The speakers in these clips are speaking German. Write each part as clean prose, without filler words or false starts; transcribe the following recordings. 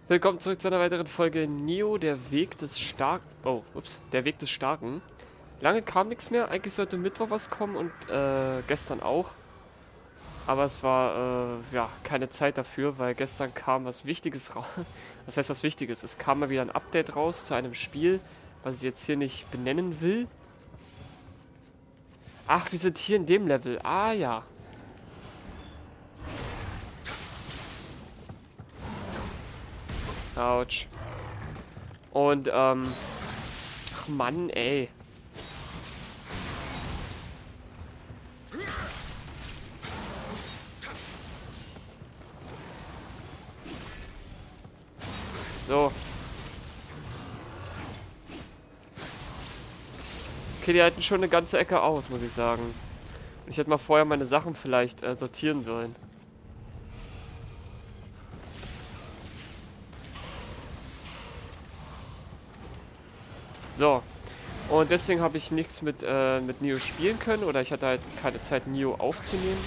Willkommen zurück zu einer weiteren Folge Neo, der Weg des Starken. Oh, ups, der Weg des Starken. Lange kam nichts mehr. Eigentlich sollte Mittwoch was kommen und gestern auch. Aber es war ja keine Zeit dafür, weil gestern kam was Wichtiges raus. Was heißt was Wichtiges? Es kam mal wieder ein Update raus zu einem Spiel, was ich jetzt hier nicht benennen will. Ach, wir sind hier in dem Level. Ah ja. Autsch. Und, ach Mann, ey. So. Okay, die halten schon eine ganze Ecke aus, muss ich sagen. Und ich hätte mal vorher meine Sachen vielleicht sortieren sollen. So. Und deswegen habe ich nichts mit Neo spielen können. Oder ich hatte halt keine Zeit, Neo aufzunehmen.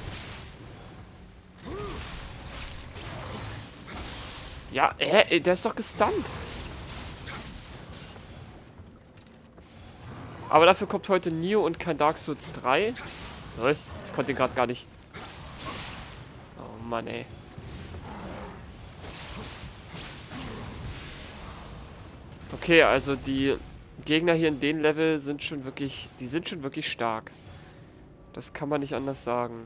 Ja, der ist doch gestunt. Aber dafür kommt heute Neo und kein Dark Souls 3. Lol, ich konnte ihn gerade gar nicht. Oh Mann, ey. Okay, also die Gegner hier in den Level sind schon wirklich, die sind schon wirklich stark. Das kann man nicht anders sagen.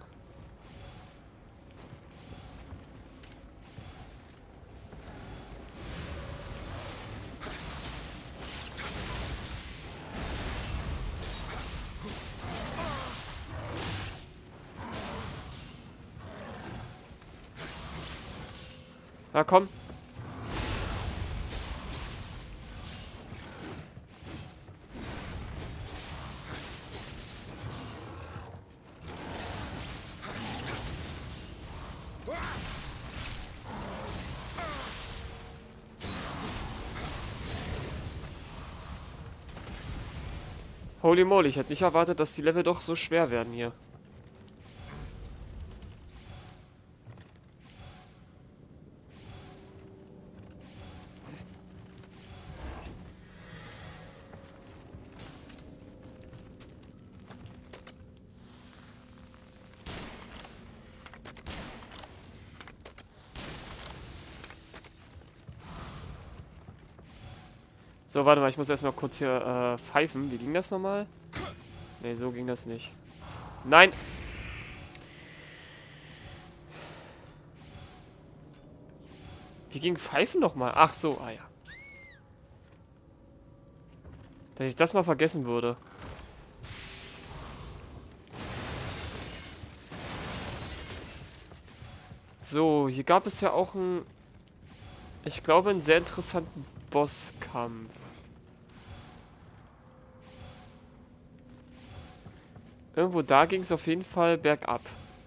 Na komm. Holy moly, ich hätte nicht erwartet, dass die Level doch so schwer werden hier. So, warte mal, ich muss erstmal kurz hier pfeifen. Wie ging das nochmal? Ne, so ging das nicht. Nein! Wie ging Pfeifen nochmal? Ach so, ah ja. Dass ich das mal vergessen würde. So, hier gab es ja auch einen, ich glaube, einen sehr interessanten Bosskampf. Irgendwo da ging es auf jeden Fall bergab.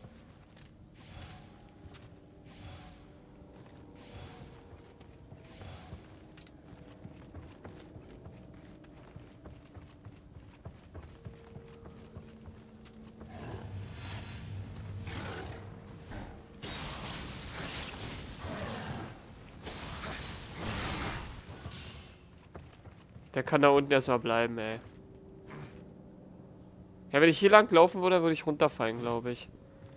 Der kann da unten erstmal bleiben, ey. Ja, wenn ich hier lang laufen würde, würde ich runterfallen, glaube ich.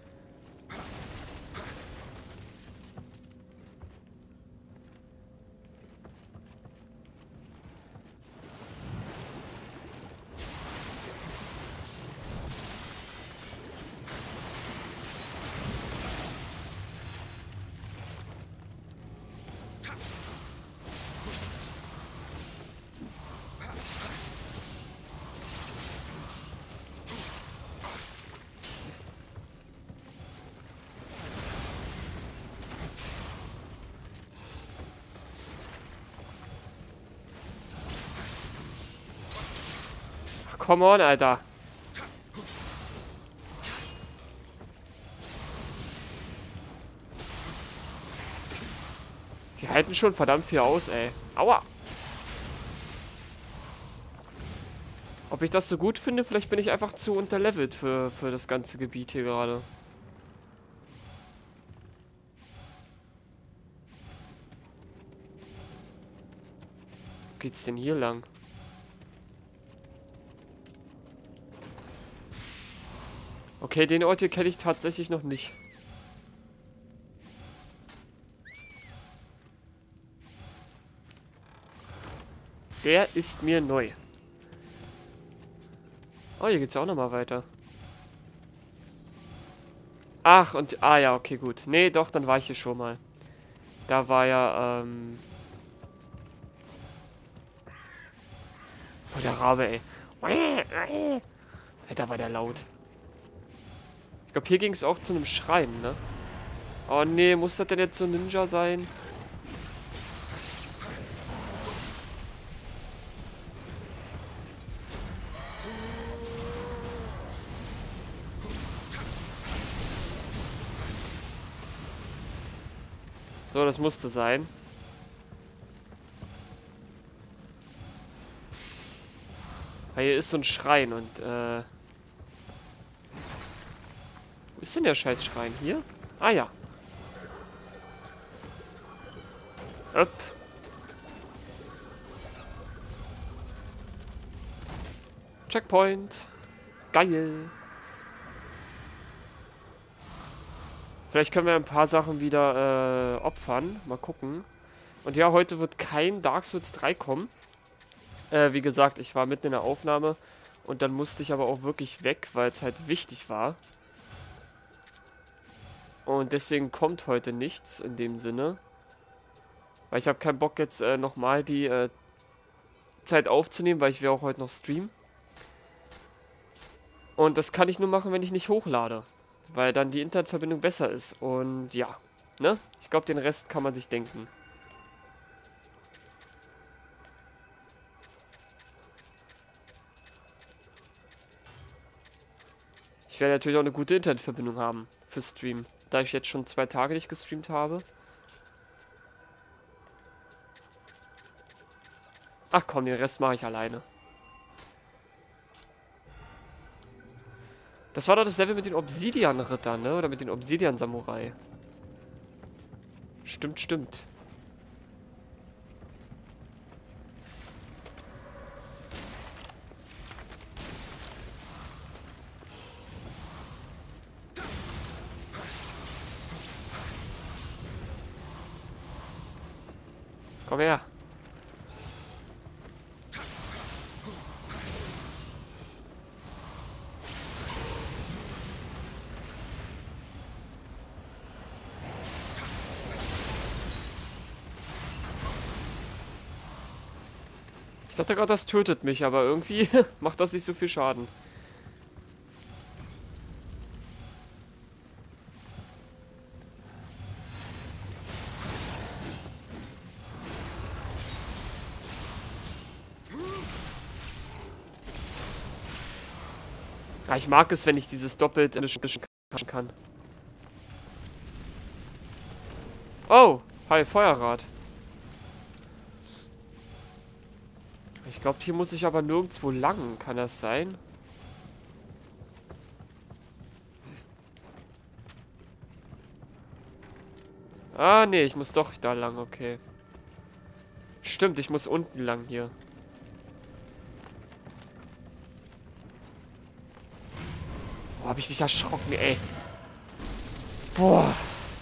Come on, Alter. Die halten schon verdammt viel aus, ey. Aua. Ob ich das so gut finde? Vielleicht bin ich einfach zu unterlevelt für das ganze Gebiet hier gerade. geht's denn hier lang? Okay, den Ort hier kenne ich tatsächlich noch nicht. Der ist mir neu. Oh, hier geht's ja auch nochmal weiter. Ach, und... Ah ja, okay, gut. Nee, doch, dann war ich hier schon mal. Da war ja, oh, der Rabe, ey. Alter, war der laut. Ich glaube, hier ging es auch zu einem Schrein, ne? Oh nee, muss das denn jetzt so ein Ninja sein? So, das musste sein. Weil hier ist so ein Schrein und, wo ist denn der scheiß Schrein? Hier? Ah ja. Upp. Checkpoint. Geil. Vielleicht können wir ein paar Sachen wieder opfern. Mal gucken. Und ja, heute wird kein Dark Souls 3 kommen. Wie gesagt, ich war mitten in der Aufnahme. Und dann musste ich aber auch wirklich weg, weil es halt wichtig war. Und deswegen kommt heute nichts in dem Sinne. Weil ich habe keinen Bock jetzt nochmal die Zeit aufzunehmen, weil ich will auch heute noch streamen. Und das kann ich nur machen, wenn ich nicht hochlade. Weil dann die Internetverbindung besser ist. Und ja, ne? Ich glaube, den Rest kann man sich denken. Ich werde natürlich auch eine gute Internetverbindung haben für Stream. Da ich jetzt schon 2 Tage nicht gestreamt habe. Ach komm, den Rest mache ich alleine. Das war doch das Level mit den Obsidian-Rittern, ne? Oder mit den Obsidian-Samurai. Stimmt, stimmt. Komm her. Ich dachte gerade, das tötet mich, aber irgendwie macht das nicht so viel Schaden. Ja, ich mag es, wenn ich dieses doppelt kann. Oh, hi, Feuerrad. Ich glaube, hier muss ich aber nirgendwo lang. Kann das sein? Ah, nee, ich muss doch da lang, okay. Stimmt, ich muss unten lang hier. Boah, hab ich mich erschrocken, ey. Boah.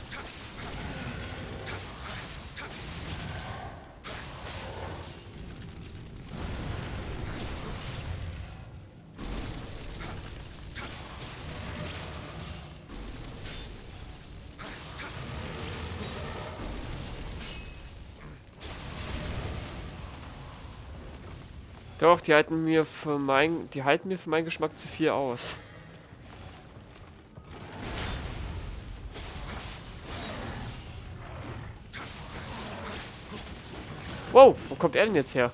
Doch, die halten mir für meinen Geschmack zu viel aus. Wow, wo kommt er denn jetzt her?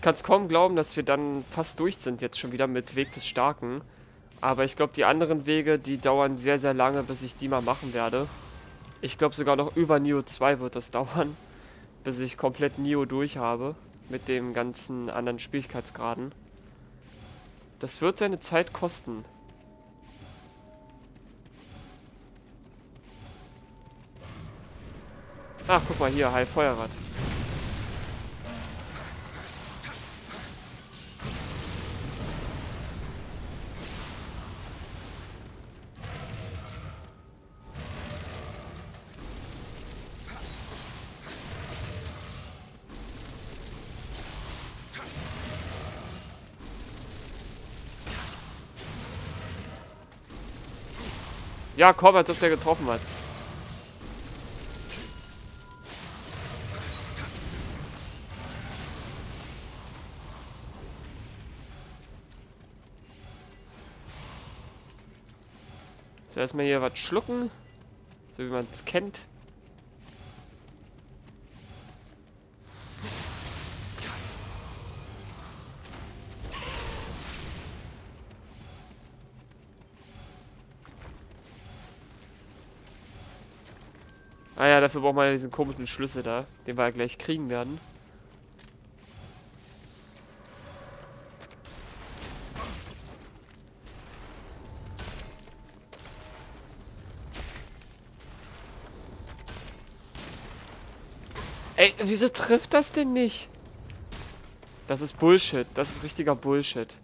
kann es kaum glauben, dass wir dann fast durch sind jetzt schon wieder mit Weg des Starken. Aber ich glaube, die anderen Wege, die dauern sehr, sehr lange, bis ich die mal machen werde. Ich glaube, sogar noch über Nioh 2 wird das dauern, bis ich komplett Nioh durch habe. Mit dem ganzen anderen Schwierigkeitsgraden. Das wird seine Zeit kosten. Ach, guck mal hier, Heil Feuerrad. Ja, komm, als ob der getroffen hat. So, erstmal hier was schlucken. So wie man es kennt. Ah ja, dafür braucht man ja diesen komischen Schlüssel da, den wir ja gleich kriegen werden. Ey, wieso trifft das denn nicht? Das ist Bullshit. Das ist richtiger Bullshit.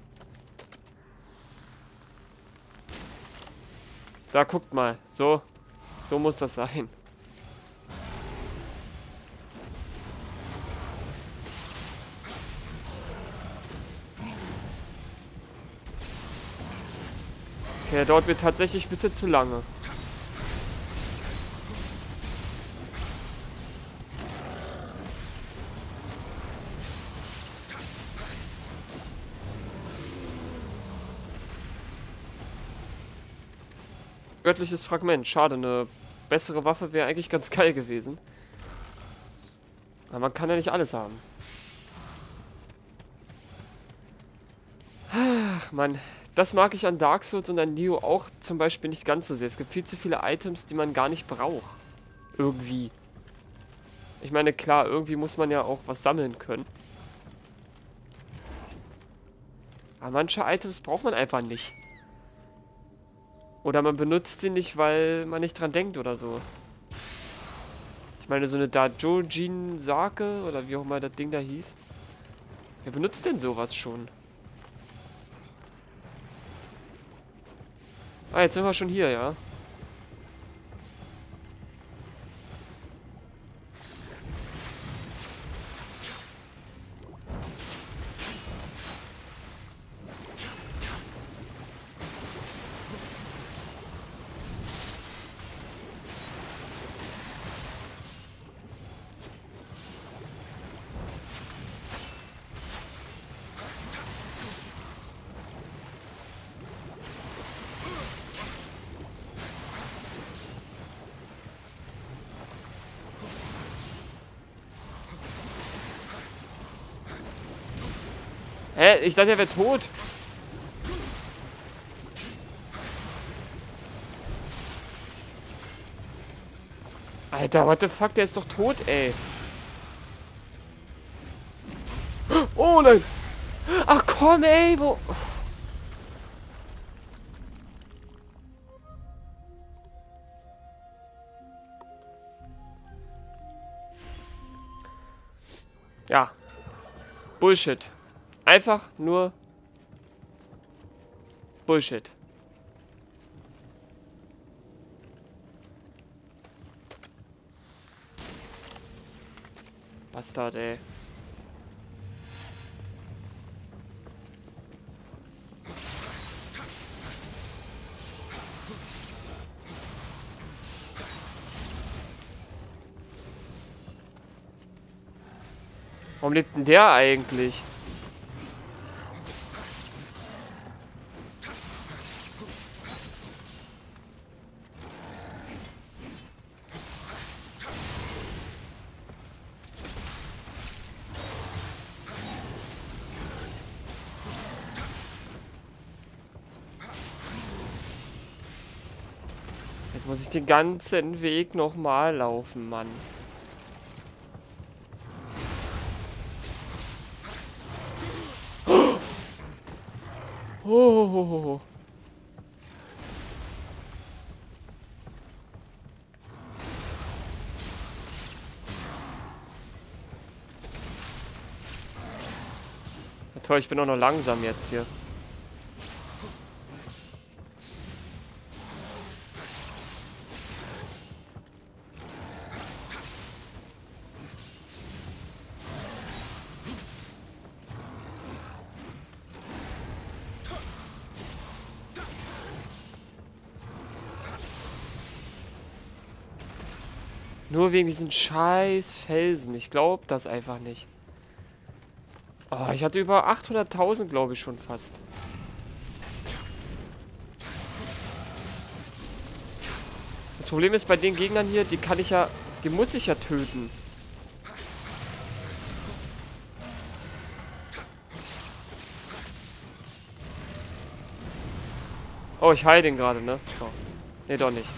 Da, guckt mal. So. So muss das sein. Okay, er dauert mir tatsächlich ein bisschen zu lange. Göttliches Fragment. Schade, eine bessere Waffe wäre eigentlich ganz geil gewesen. Aber man kann ja nicht alles haben. Ach, Mann. Das mag ich an Dark Souls und an Nioh auch zum Beispiel nicht ganz so sehr. Es gibt viel zu viele Items, die man gar nicht braucht. Irgendwie. Ich meine, klar, irgendwie muss man ja auch was sammeln können. Aber manche Items braucht man einfach nicht. Oder man benutzt sie nicht, weil man nicht dran denkt oder so. Ich meine, so eine Dajojin Sake oder wie auch immer das Ding da hieß. Wer benutzt denn sowas schon? Ah, jetzt sind wir schon hier, ja. Hä? Ich dachte, er wäre tot. Alter, what the fuck? Der ist doch tot, ey. Oh nein. Ach komm, ey. Wo... Ja. Bullshit. Einfach nur Bullshit. Bastard, ey. Warum lebt denn der eigentlich? Jetzt muss ich den ganzen Weg nochmal laufen, Mann. Oh. Ja, toll, ich bin auch noch langsam jetzt hier. Nur wegen diesen scheiß Felsen. Ich glaube das einfach nicht. Oh, ich hatte über 800.000, glaube ich, schon fast. Das Problem ist bei den Gegnern hier, die kann ich ja... Die muss ich ja töten. Oh, ich heile den gerade, ne? Oh. Ne, doch nicht.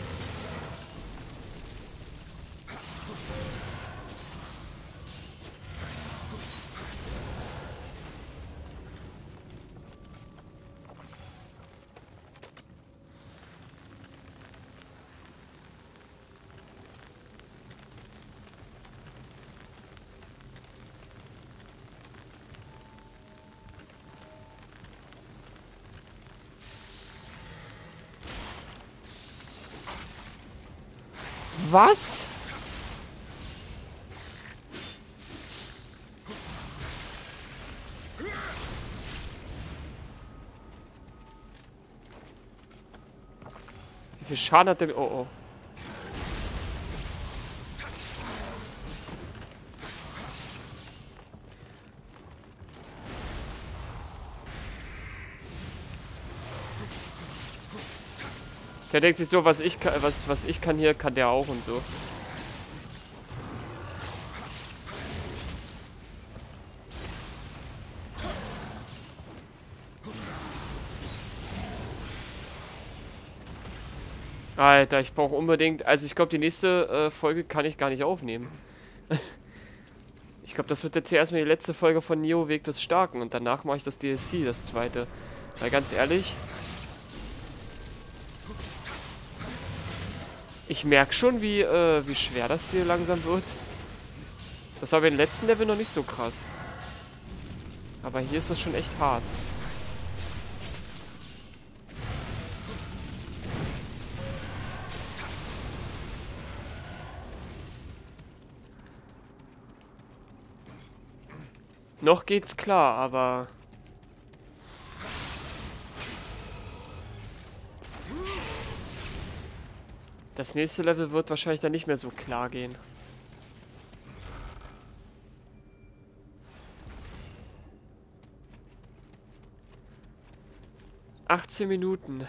Was? Wie viel Schaden hat der... Oh, oh. Der denkt sich so, was ich kann hier, kann der auch und so. Alter, ich brauche unbedingt... Also ich glaube, die nächste Folge kann ich gar nicht aufnehmen. Ich glaube, das wird jetzt hier erstmal die letzte Folge von Neo Weg des Starken. Und danach mache ich das DLC, das zweite. Weil ganz ehrlich... Ich merke schon, wie schwer das hier langsam wird. Das war bei den letzten Level noch nicht so krass. Aber hier ist das schon echt hart. Noch geht's klar, aber... Das nächste Level wird wahrscheinlich dann nicht mehr so klar gehen. ...18 Minuten.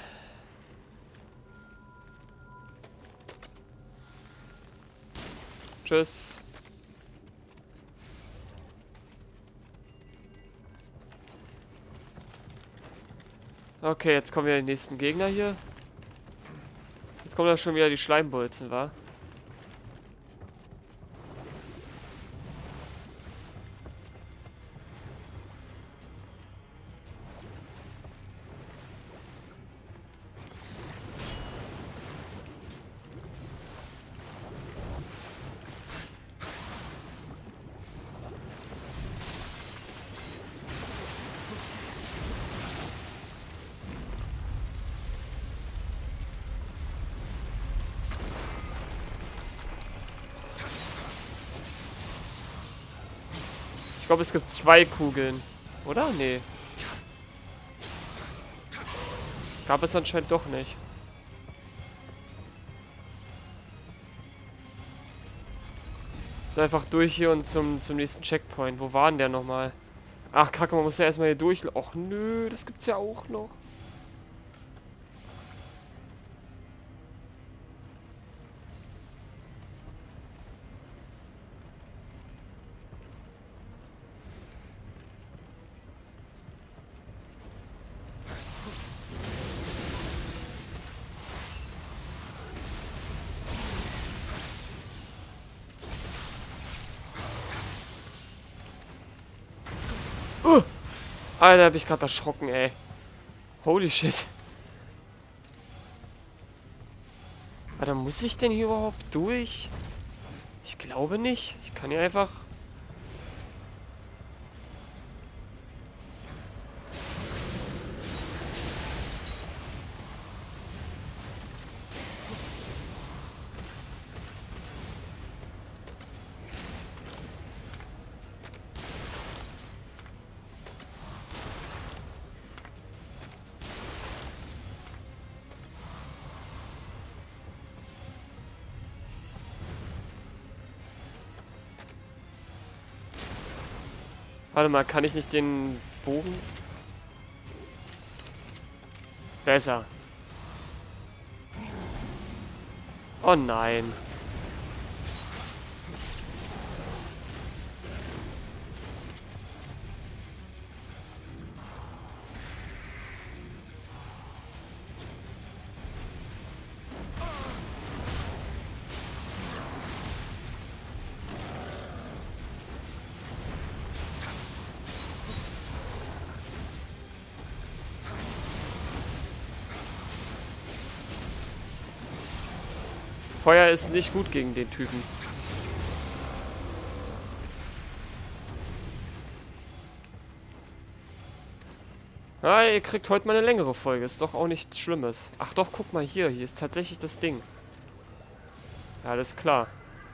Tschüss. Okay, jetzt kommen wir die nächsten Gegner hier. Jetzt kommen da schon wieder die Schleimbolzen, wa? Ich glaube, es gibt 2 Kugeln. Oder? Nee. Gab es anscheinend doch nicht. Ist einfach durch hier und zum nächsten Checkpoint. Wo war denn der nochmal? Ach, Kacke, man muss ja erstmal hier durch... Och, nö, das gibt's ja auch noch. Alter, hab ich gerade erschrocken, ey. Holy shit. Alter, muss ich denn hier überhaupt durch? Ich glaube nicht. Ich kann hier einfach... Warte mal, kann ich nicht den Bogen... Besser. Oh nein. Feuer ist nicht gut gegen den Typen. Ah, ihr kriegt heute mal eine längere Folge. Ist doch auch nichts Schlimmes. Ach doch, guck mal hier. Hier ist tatsächlich das Ding. Ja, alles klar.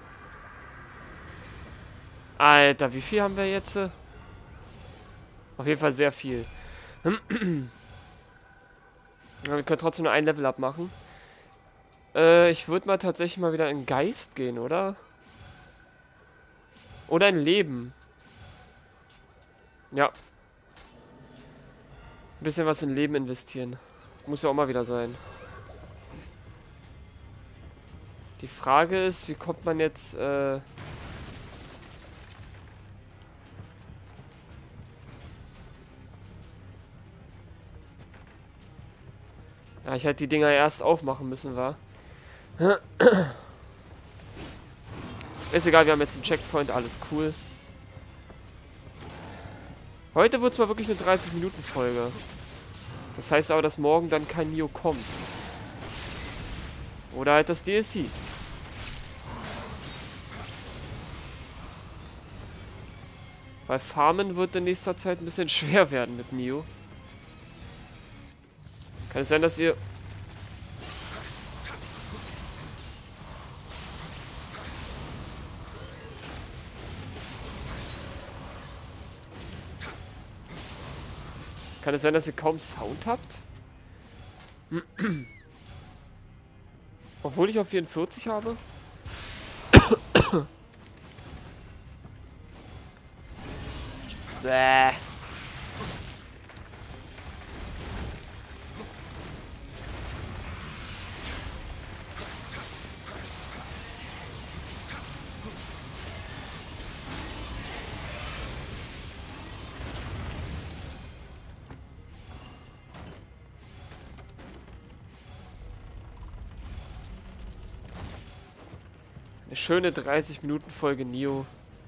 Alter, wie viel haben wir jetzt? Auf jeden Fall sehr viel. Ja, wir können trotzdem nur ein Level abmachen. Ich würde mal tatsächlich mal wieder in Geist gehen, oder? Oder in Leben. Ja. Ein bisschen was in Leben investieren. Muss ja auch mal wieder sein. Die Frage ist, wie kommt man jetzt, ja, ich hätte die Dinger erst aufmachen müssen, war. Ist egal, wir haben jetzt einen Checkpoint, alles cool. Heute wird es mal wirklich eine 30-Minuten-Folge. Das heißt aber, dass morgen dann kein Nioh kommt. Oder halt das DLC. Weil Farmen wird in nächster Zeit ein bisschen schwer werden mit Nioh. Kann es sein, dass ihr... Kann es sein, dass ihr kaum Sound habt? Obwohl ich auf 44 habe? Bäh. Eine schöne 30-Minuten-Folge Nioh.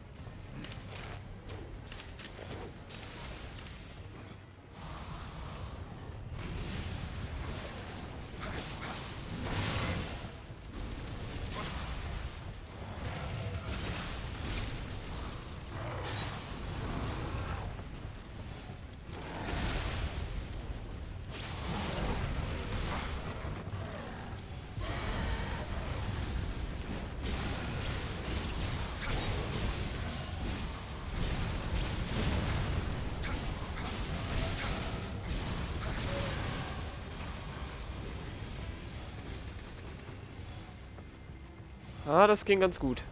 Ah, das ging ganz gut.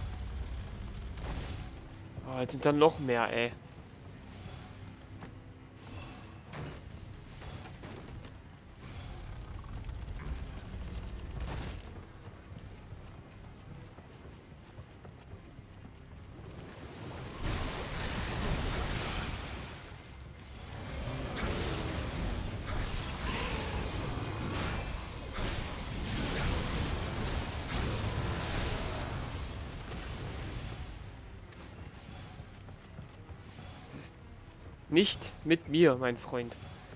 Oh, jetzt sind da noch mehr, ey. Nicht mit mir, mein Freund.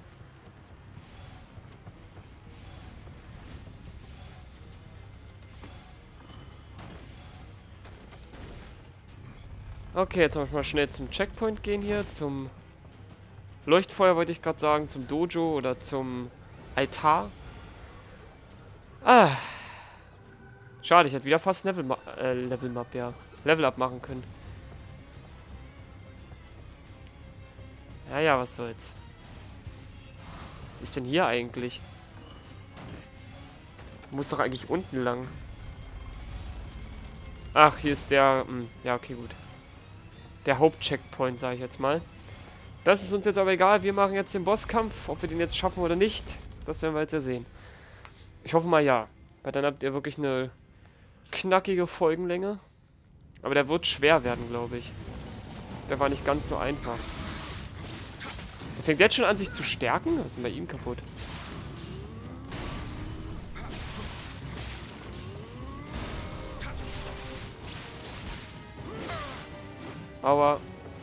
Okay, jetzt muss ich mal schnell zum Checkpoint gehen hier. Zum Leuchtfeuer wollte ich gerade sagen. Zum Dojo oder zum Altar. Ah. Schade, ich hätte wieder fast Level Up machen können. Ja, was soll's. Was ist denn hier eigentlich? Muss doch eigentlich unten lang. Ach, hier ist der... ja, okay, gut. Der Hauptcheckpoint, sage ich jetzt mal. Das ist uns jetzt aber egal. Wir machen jetzt den Bosskampf. Ob wir den jetzt schaffen oder nicht, das werden wir jetzt ja sehen. Ich hoffe mal ja. Weil dann habt ihr wirklich eine knackige Folgenlänge. Aber der wird schwer werden, glaube ich. Der war nicht ganz so einfach. Der fängt jetzt schon an, sich zu stärken. Was ist denn bei ihm kaputt? Aber...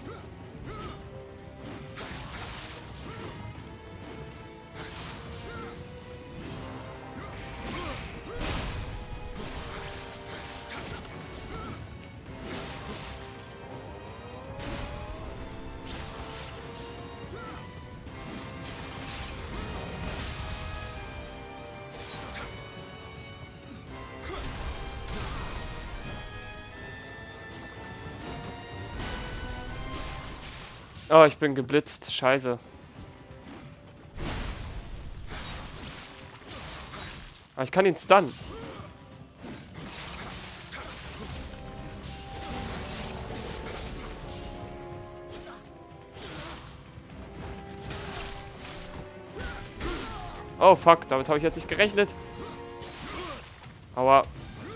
Oh, ich bin geblitzt. Scheiße. Aber ich kann ihn stunnen. Oh, fuck. Damit habe ich jetzt nicht gerechnet. Aua.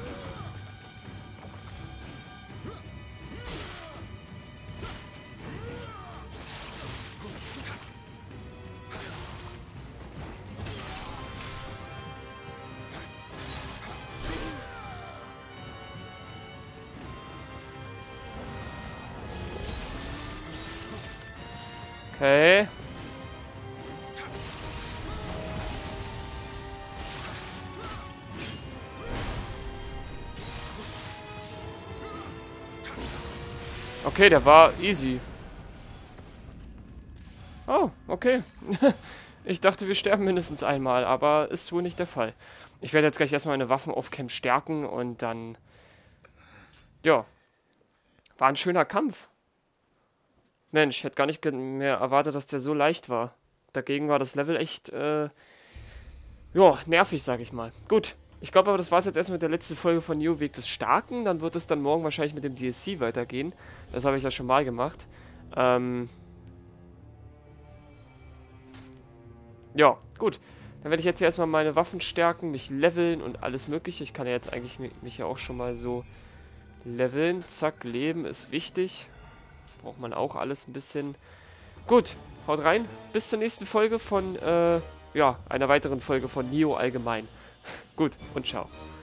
Okay. Okay, der war easy. Oh, okay. Ich dachte, wir sterben mindestens einmal, aber ist wohl nicht der Fall. Ich werde jetzt gleich erstmal meine Waffen auf Camp stärken und dann... Ja. War ein schöner Kampf. Mensch, ich hätte gar nicht mehr erwartet, dass der so leicht war. Dagegen war das Level echt, ja, nervig, sag ich mal. Gut, ich glaube aber, das war es jetzt erstmal mit der letzten Folge von Neo Weg des Starken. Dann wird es dann morgen wahrscheinlich mit dem DLC weitergehen. Das habe ich ja schon mal gemacht. Ja, gut. Dann werde ich jetzt hier erstmal meine Waffen stärken, mich leveln und alles mögliche. Ich kann ja jetzt eigentlich mich ja auch schon mal so leveln. Zack, Leben ist wichtig. Braucht man auch alles ein bisschen. Gut, haut rein. Bis zur nächsten Folge von, ja, einer weiteren Folge von Neo allgemein. Gut und ciao.